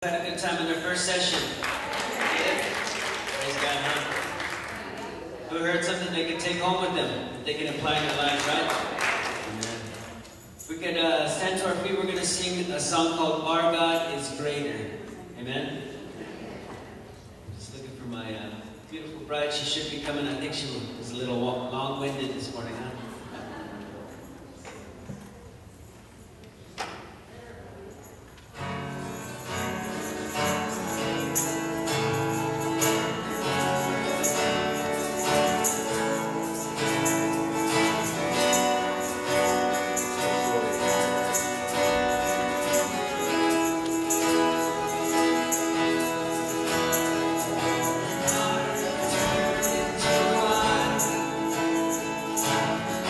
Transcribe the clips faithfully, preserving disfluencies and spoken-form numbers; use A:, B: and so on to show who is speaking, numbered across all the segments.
A: Had a good time in their first session. Praise God, huh? Who heard something they can take home with them, that they can apply in their lives, right? Amen. If we could uh, stand to our feet, we're going to sing a song called Our God is Greater. Amen? Just looking for my uh, beautiful bride. She should be coming. I think she was a little long-winded this morning, huh?
B: Our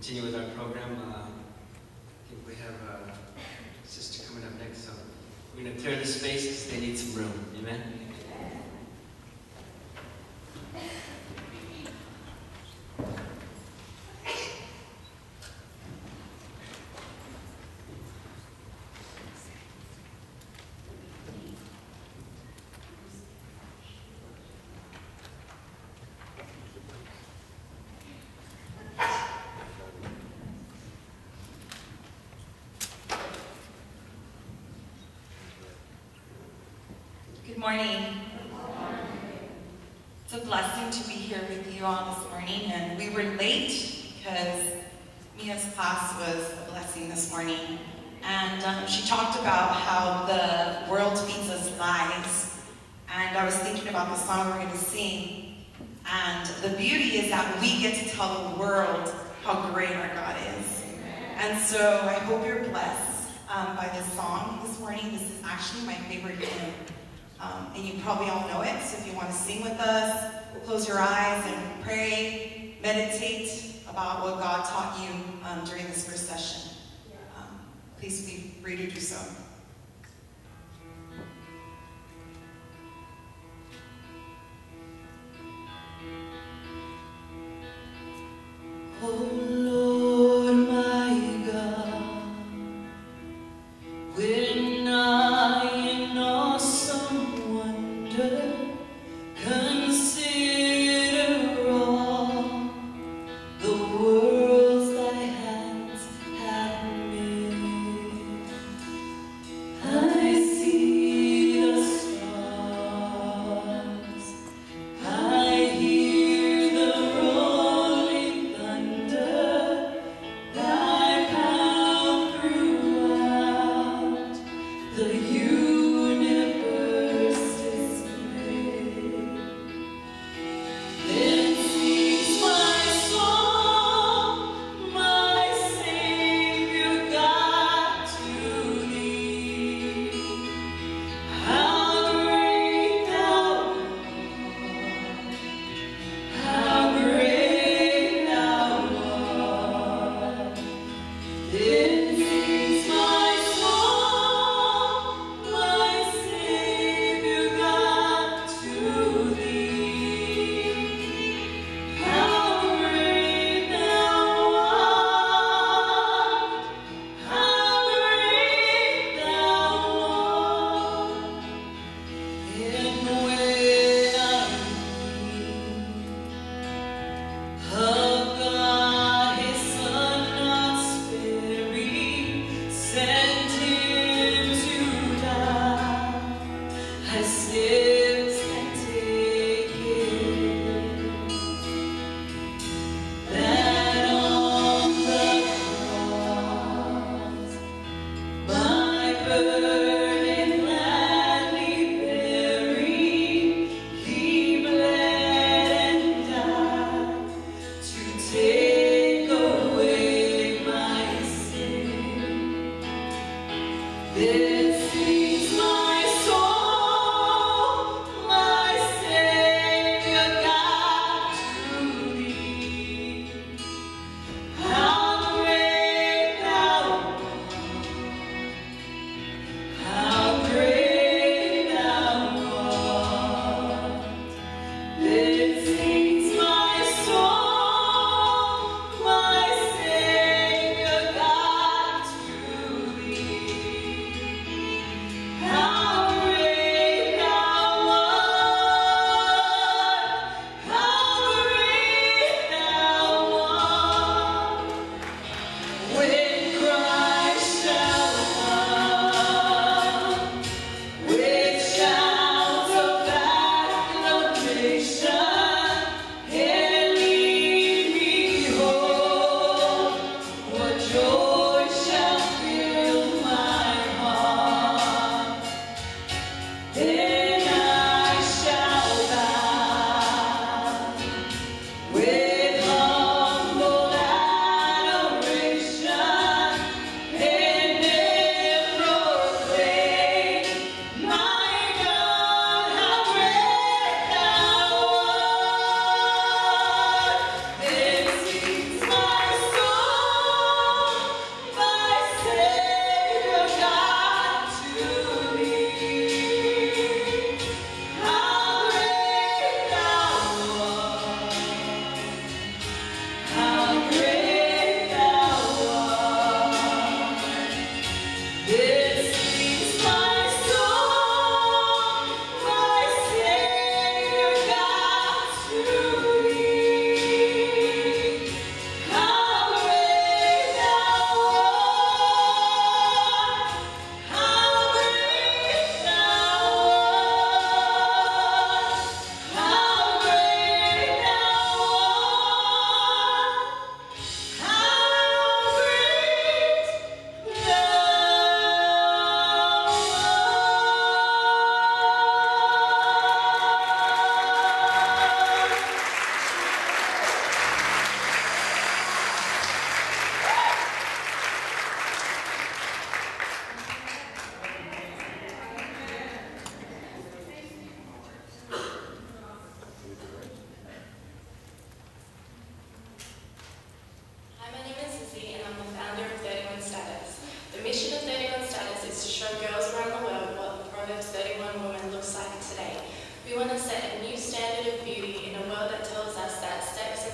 A: continue with our program. Uh, I think we have a sister coming up next, so we're going to clear the space because they need some room. Amen?
B: Good morning. It's a blessing to be here with you all this morning, and we were late because Mia's class was a blessing this morning, and um, she talked about how the world feeds us lies, and I was thinking about the song we're going to sing, and the beauty is that we get to tell the world how great our God is, and so I hope you're blessed um, by this song this morning. This is actually my favorite hymn. Um, and you probably all know it, so if you want to sing with us, close your eyes and pray, meditate about what God taught you um, during this first session. Um, please be free to do so.
C: Oh Lord my God, when I in awesome wonder consider all the worlds thy hands have made, I see the stars, I hear the rolling thunder, thy power throughout the universe displayed. Then sings my soul, my Savior God, to thee. How great thou art, how great thou art. Then sings my soul, my Savior God, to thee. How great thou art, how great thou art. And when I think of God, his Son not sparing, sent him to die, I still can take it, that on the cross my burden gladly bearing, he bled and died to take away my sin. Then sings my soul, my Savior God, to thee. How great thou art, how great thou art. Then sings my soul, my Savior God, to thee.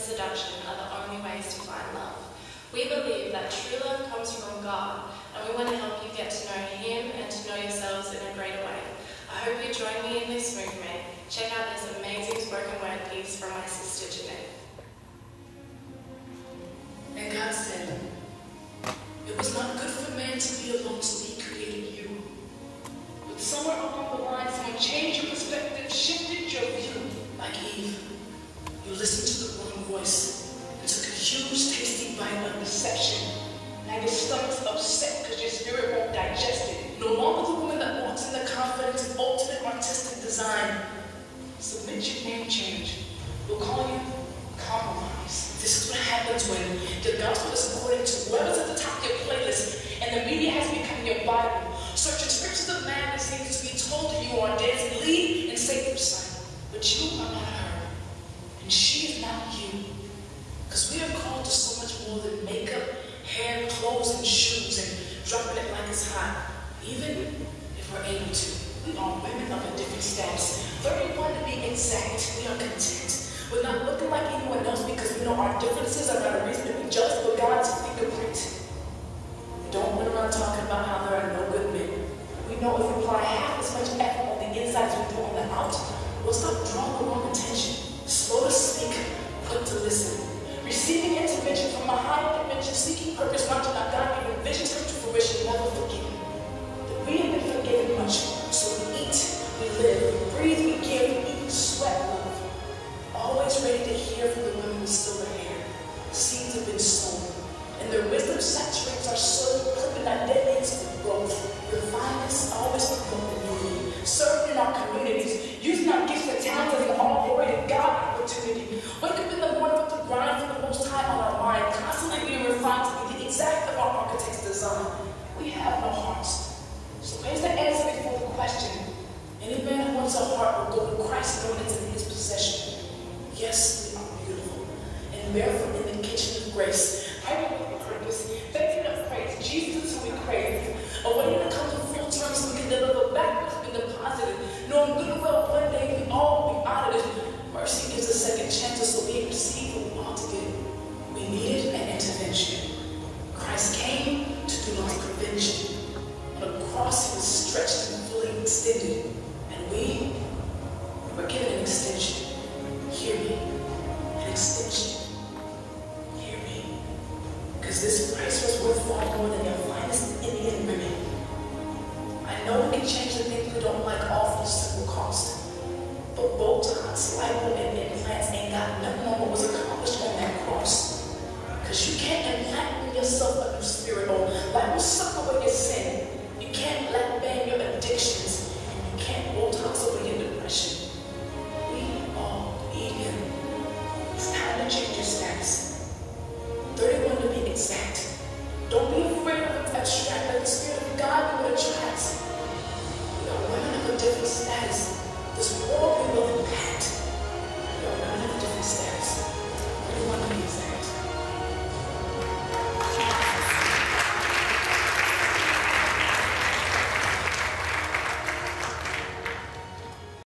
D: seduction are the only ways to find love. We believe that true love comes from God, and we want to help you get to know Him and to know yourselves in a greater way. I hope you join me in this movement. Check out this amazing spoken word piece from my sister Jeanette.
E: And God said, it was not good for man to be alone, so He created you. But somewhere along the line, someone changed your perspective, shifted your view. Like Eve, you listened to the wrong voice and took a huge, tasty bite of deception. Now your stomach's upset because your spirit won't digest it. No longer the woman that walks in the confidence and ultimate artistic design. Submit your name change. We'll call you compromise. This is what happens when the gospel is according to whoever's at the top of your playlist and the media has become your Bible. Searching scriptures of magazines to be told that you are dancing lead in Satan's sight. But you are not her. And she is not you. Because we are called to so much more than makeup, hair, clothes, and shoes, and dropping it like it's hot. Even if we're able to. We are women of a different status. thirty-one to be exact. We are content. We're not looking like anyone else because we know our differences are not a reason to be judged for God's fingerprint. We don't run around talking about how there are no good men. We know if we apply half as much effort on the inside as we do on the out, we'll stop drawing the wrong attention. Slow to speak, quick to listen. Receiving intervention from a higher dimension, seeking purpose, not to not God-given visions come to fruition, never forgetting that we have been forgiven much. So we eat, we live, we breathe, we give, we eat, sweat, love. Always ready to hear from the women with silver hair. Seeds have been sown, and their wisdom saturates our soul, clipping our dead ends for growth. Refine us, always promote unity. Serving in our communities, using our gifts and talents as an all-glory to God opportunity. Wake up in the morning with the grind for the Most High on our mind, constantly being refined to be the exact of our architect's design. We have no hearts. So here's the answer before the question. Any man who wants a heart will go to Christ going into his possession. Yes, we are beautiful and barefoot in the kitchen of grace. Praying with purpose, faithing up praise. Jesus is who we crave. Awaiting to come to full terms so we can deliver back what's been deposited. Knowing good and well one day we all will be audited. Mercy gives us second chances so we receive what we ought to get. We needed an intervention. Christ came to do loss prevention. On the cross he was stretched and fully extended. And we were given an extension. Hear me. An extension. Hear me. Because this price was worth far more than your finest Indian women. I know we can change the things we don't like off for simple cost. But Botox, lipo, and implants ain't got nothing on what was accomplished on that cross. Because you can't implant